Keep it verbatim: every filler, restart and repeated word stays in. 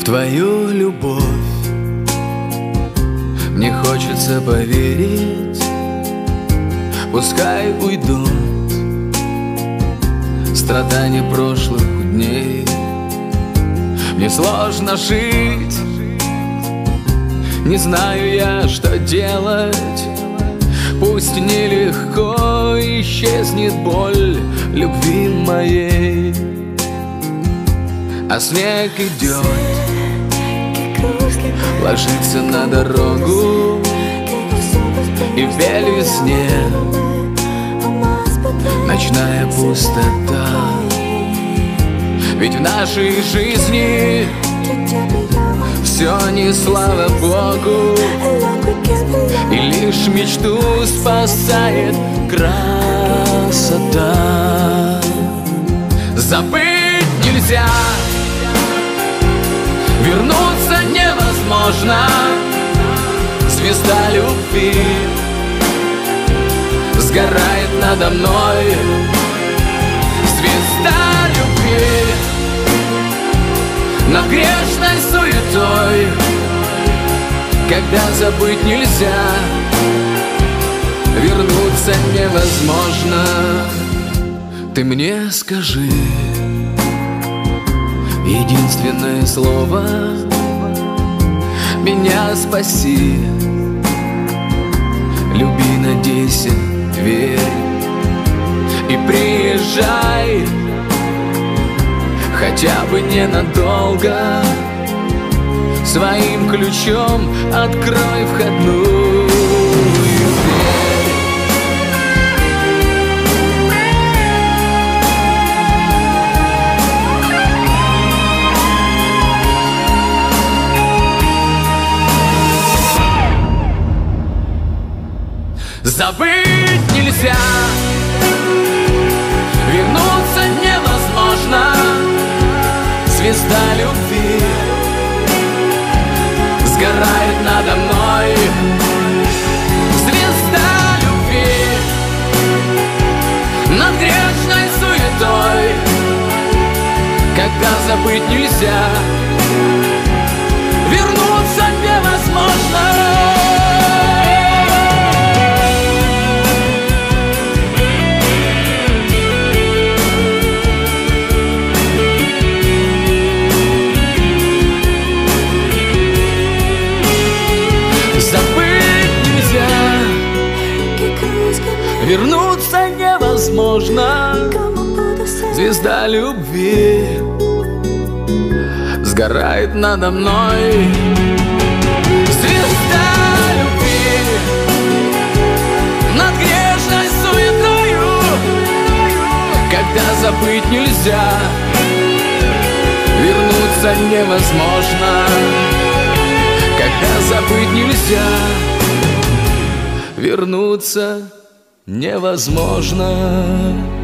твою любовь. Мне хочется поверить, пускай уйдут страдания прошлых дней. Мне сложно жить, не знаю я, что делать. Пусть нелегко исчезнет боль любви моей, а снег идет, ложится на дорогу, и в весне ночная пустота. Ведь в нашей жизни все не слава Богу, и лишь мечту спасает красота. Забыть нельзя, вернуться невозможно. Звезда любви сгорает надо мной. Звезда любви над грешной суетой. Когда забыть нельзя, вернуться невозможно. Ты мне скажи единственное слово, меня спаси. Люби, надейся, верь и приезжай, хотя бы ненадолго. Своим ключом открой входную дверь. Забыть нельзя, вернуться невозможно. Звезда любви сгорает надо мной. Звезда любви над грешной суетой. Когда забыть нельзя, вернуться невозможно. Вернуться невозможно. Звезда любви сгорает надо мной. Звезда любви над грешной суетою. Когда забыть нельзя, вернуться невозможно. Когда забыть нельзя, вернуться невозможно.